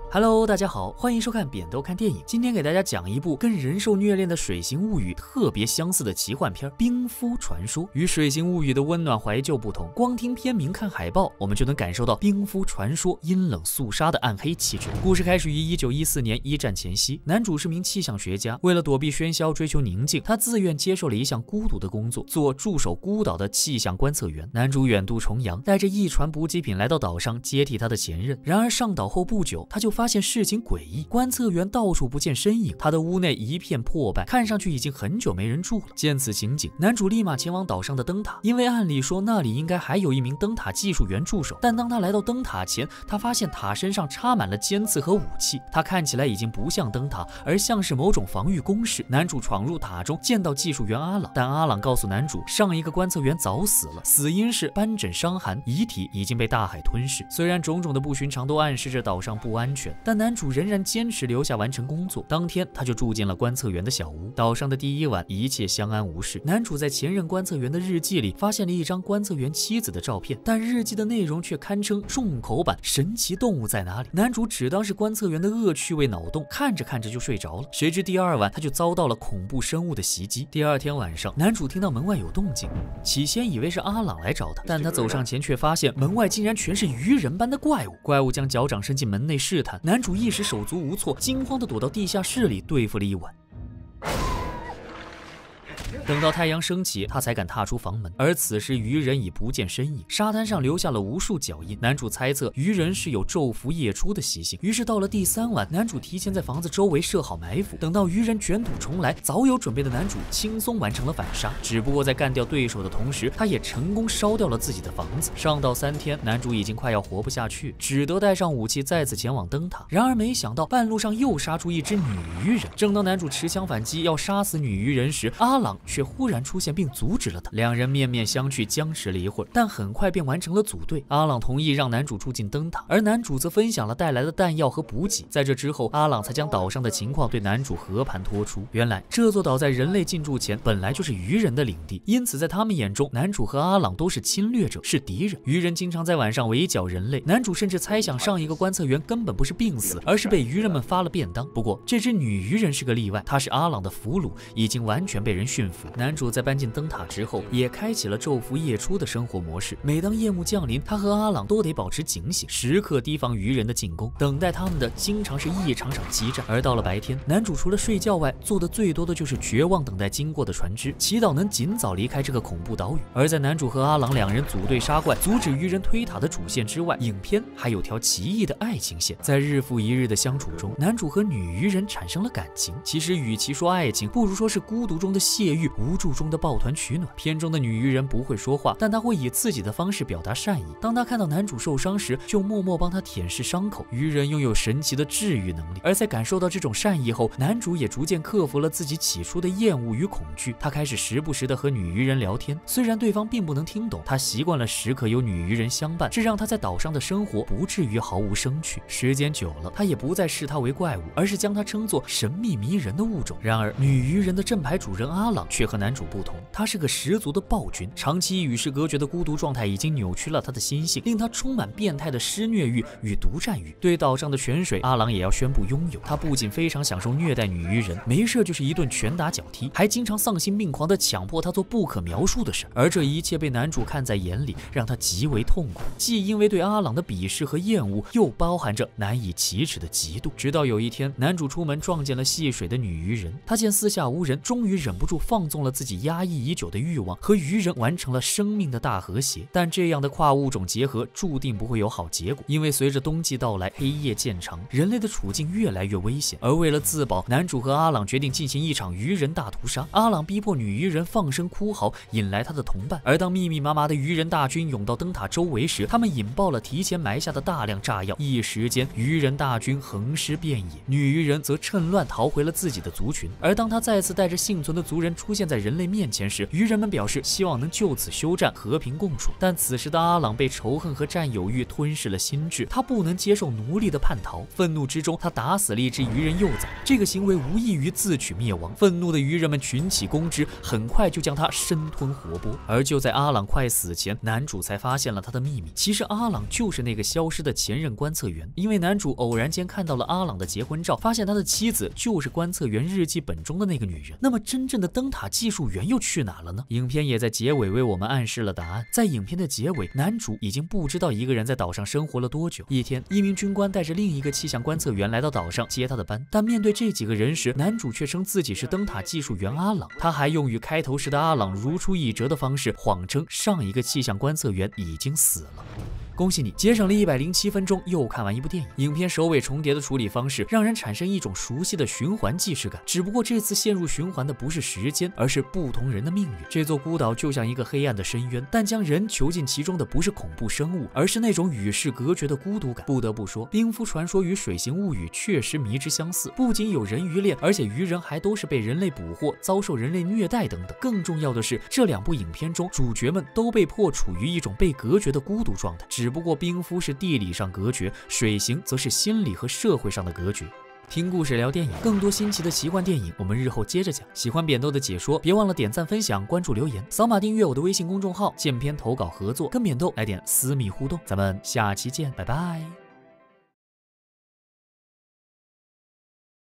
Hello， 大家好，欢迎收看扁豆看电影。今天给大家讲一部跟人兽虐恋的《水形物语》特别相似的奇幻片《冰敷传说》。与《水形物语》的温暖怀旧不同，光听片名看海报，我们就能感受到《冰敷传说》阴冷肃杀的暗黑气质。故事开始于1914年一战前夕，男主是名气象学家，为了躲避喧嚣，追求宁静，他自愿接受了一项孤独的工作，做驻守孤岛的气象观测员。男主远渡重洋，带着一船补给品来到岛上接替他的前任。然而上岛后不久，他就发现事情诡异，观测员到处不见身影，他的屋内一片破败，看上去已经很久没人住了。见此情景，男主立马前往岛上的灯塔，因为按理说那里应该还有一名灯塔技术员驻守。但当他来到灯塔前，他发现塔身上插满了尖刺和武器，它看起来已经不像灯塔，而像是某种防御工事。男主闯入塔中，见到技术员阿朗，但阿朗告诉男主，上一个观测员早死了，死因是斑疹伤寒，遗体已经被大海吞噬。虽然种种的不寻常都暗示着岛上不安全，但男主仍然坚持留下完成工作。当天他就住进了观测员的小屋。岛上的第一晚一切相安无事。男主在前任观测员的日记里发现了一张观测员妻子的照片，但日记的内容却堪称重口版神奇动物在哪里。男主只当是观测员的恶趣味脑洞，看着看着就睡着了。谁知第二晚他就遭到了恐怖生物的袭击。第二天晚上，男主听到门外有动静，起先以为是阿朗来找他，但他走上前却发现门外竟然全是鱼人般的怪物。怪物将脚掌伸进门内试探，男主一时手足无措，惊慌地躲到地下室里对付了一晚。等到太阳升起，他才敢踏出房门，而此时鱼人已不见身影，沙滩上留下了无数脚印。男主猜测鱼人是有昼伏夜出的习性，于是到了第三晚，男主提前在房子周围设好埋伏，等到鱼人卷土重来，早有准备的男主轻松完成了反杀。只不过在干掉对手的同时，他也成功烧掉了自己的房子。上岛3天，男主已经快要活不下去，只得带上武器再次前往灯塔。然而没想到半路上又杀出一只女鱼人。正当男主持枪反击要杀死女鱼人时，阿朗却忽然出现并阻止了他，两人面面相觑，僵持了一会儿，但很快便完成了组队。阿朗同意让男主住进灯塔，而男主则分享了带来的弹药和补给。在这之后，阿朗才将岛上的情况对男主和盘托出。原来这座岛在人类进驻前本来就是鱼人的领地，因此在他们眼中，男主和阿朗都是侵略者，是敌人。鱼人经常在晚上围剿人类，男主甚至猜想上一个观测员根本不是病死，而是被鱼人们发了便当。不过这只女鱼人是个例外，她是阿朗的俘虏，已经完全被人驯服。男主在搬进灯塔之后，也开启了昼伏夜出的生活模式。每当夜幕降临，他和阿朗都得保持警醒，时刻提防鱼人的进攻。等待他们的经常是一场场激战。而到了白天，男主除了睡觉外，做的最多的就是绝望等待经过的船只，祈祷能尽早离开这个恐怖岛屿。而在男主和阿朗两人组队杀怪，阻止鱼人推塔的主线之外，影片还有条奇异的爱情线。在日复一日的相处中，男主和女鱼人产生了感情。其实与其说爱情，不如说是孤独中的泄欲，无助中的抱团取暖。片中的女鱼人不会说话，但她会以自己的方式表达善意。当她看到男主受伤时，就默默帮他舔舐伤口。鱼人拥有神奇的治愈能力，而在感受到这种善意后，男主也逐渐克服了自己起初的厌恶与恐惧。他开始时不时的和女鱼人聊天，虽然对方并不能听懂，他习惯了时刻有女鱼人相伴，这让他在岛上的生活不至于毫无生趣。时间久了，他也不再视她为怪物，而是将她称作神秘迷人的物种。然而女鱼人的正牌主人阿朗却和男主不同，他是个十足的暴君，长期与世隔绝的孤独状态已经扭曲了他的心性，令他充满变态的施虐欲与独占欲。对岛上的泉水，阿朗也要宣布拥有。他不仅非常享受虐待女鱼人，没事就是一顿拳打脚踢，还经常丧心病狂地强迫他做不可描述的事。而这一切被男主看在眼里，让他极为痛苦，既因为对阿朗的鄙视和厌恶，又包含着难以启齿的嫉妒。直到有一天，男主出门撞见了戏水的女鱼人，他见四下无人，终于忍不住放纵了自己压抑已久的欲望，和鱼人完成了生命的大和谐。但这样的跨物种结合注定不会有好结果，因为随着冬季到来，黑夜渐长，人类的处境越来越危险。而为了自保，男主和阿朗决定进行一场鱼人大屠杀。阿朗逼迫女鱼人放声哭嚎，引来他的同伴。而当密密麻麻的鱼人大军涌到灯塔周围时，他们引爆了提前埋下的大量炸药，一时间鱼人大军横尸遍野。女鱼人则趁乱逃回了自己的族群。而当他再次带着幸存的族人出现现在人类面前时，鱼人们表示希望能就此休战，和平共处。但此时的阿朗被仇恨和占有欲吞噬了心智，他不能接受奴隶的叛逃，愤怒之中，他打死了一只鱼人幼崽。这个行为无异于自取灭亡。愤怒的鱼人们群起攻之，很快就将他生吞活剥。而就在阿朗快死前，男主才发现了他的秘密。其实阿朗就是那个消失的前任观测员，因为男主偶然间看到了阿朗的结婚照，发现他的妻子就是观测员日记本中的那个女人。那么真正的灯塔技术员又去哪了呢？影片也在结尾为我们暗示了答案。在影片的结尾，男主已经不知道一个人在岛上生活了多久。一天，一名军官带着另一个气象观测员来到岛上接他的班，但面对这几个人时，男主却称自己是灯塔技术员阿朗。他还用与开头时的阿朗如出一辙的方式，谎称上一个气象观测员已经死了。恭喜你节省了107分钟，又看完一部电影。影片首尾重叠的处理方式，让人产生一种熟悉的循环既视感。只不过这次陷入循环的不是时间，而是不同人的命运。这座孤岛就像一个黑暗的深渊，但将人囚禁其中的不是恐怖生物，而是那种与世隔绝的孤独感。不得不说，冰敷传说与水形物语确实迷之相似，不仅有人鱼恋，而且鱼人还都是被人类捕获，遭受人类虐待等等。更重要的是，这两部影片中，主角们都被迫处于一种被隔绝的孤独状态。只不过冰敷是地理上隔绝，水形则是心理和社会上的隔绝。听故事聊电影，更多新奇的奇幻电影，我们日后接着讲。喜欢扁豆的解说，别忘了点赞、分享、关注、留言，扫码订阅我的微信公众号，见片投稿合作，跟扁豆来点私密互动。咱们下期见，拜拜。